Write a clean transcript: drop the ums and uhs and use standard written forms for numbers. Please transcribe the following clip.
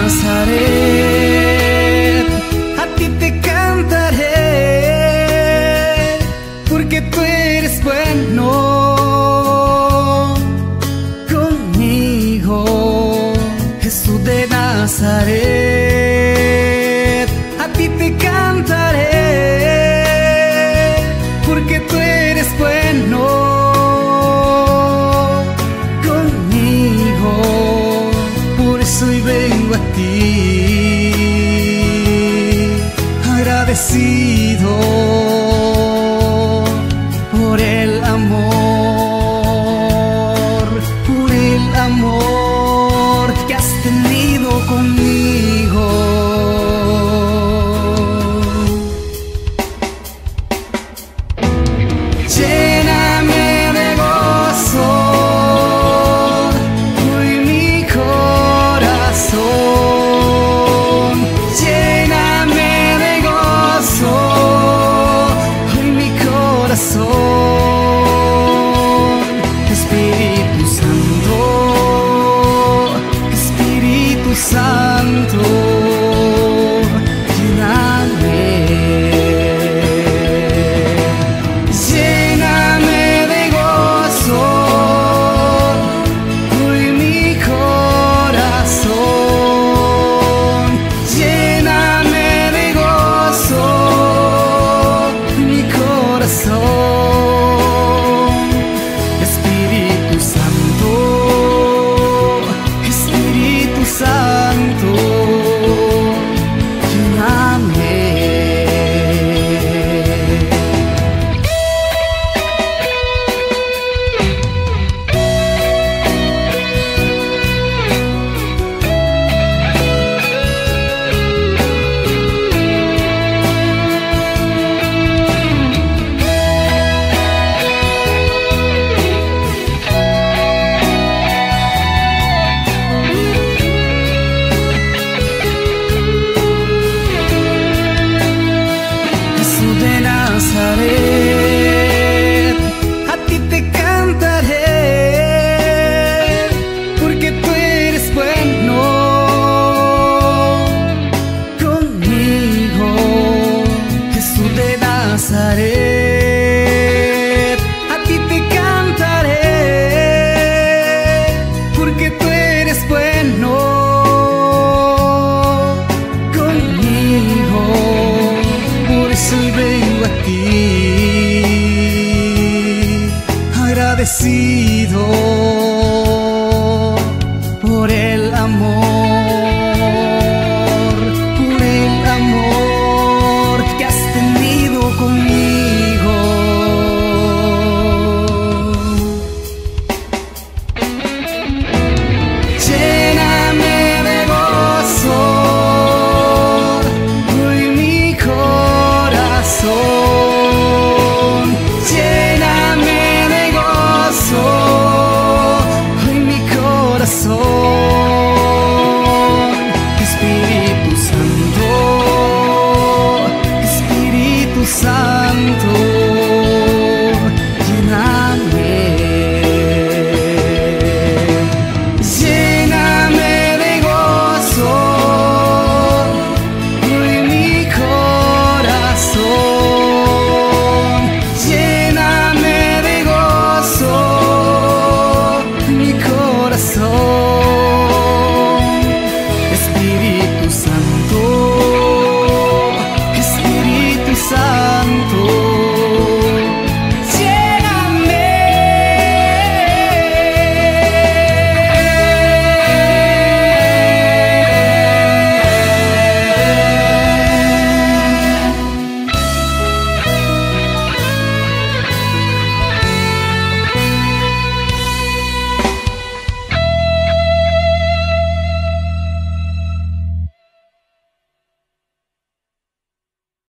Nazaret, a ti te cantaré, porque tú eres bueno conmigo. Jesús de Nazaret, a ti te cantaré, porque tú eres bueno conmigo. Por eso hoy vengo a ti, agradecido por el amor que has tenido conmigo. Lléname de gozo hoy mi corazón, lléname de gozo hoy mi corazón. Espíritu Santo, Espíritu Santo, lléname. Lléname de gozo hoy mi corazón, lléname de gozo mi corazón. Espíritu Santo, Espíritu Santo, lléname. Jesús de Nazaret, a ti te cantaré, porque tú eres bueno conmigo. Jesús de Nazaret, a ti te cantaré, porque tú eres bueno conmigo. Por eso hoy vengo a ti, agradecido